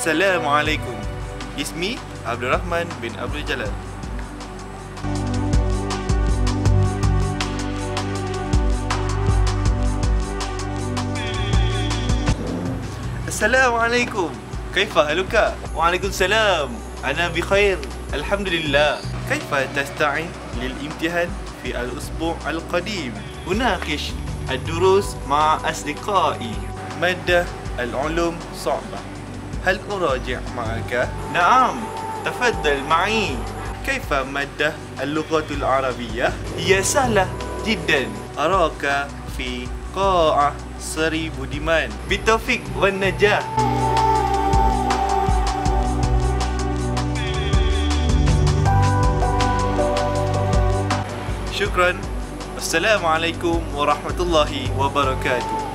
Assalamualaikum. Ismi Abdul Rahman bin Abdul Jalal. Assalamualaikum. Kaifa haluka? Waalaikumsalam. Ana bikhair. Alhamdulillah. Kaifa tasta'in للامتحان في الأسبوع القديم؟ أناقش الدروس مع أصدقائي. مادة العلوم صعبة. هل أراجع معك؟ نعم، تفضل معي. كيف مادة اللغة العربية؟ هي سهلة جدا. أراك في قاعة سري بوديمان. بالتوفيق والنجاح. شكرا. السلام عليكم ورحمة الله وبركاته.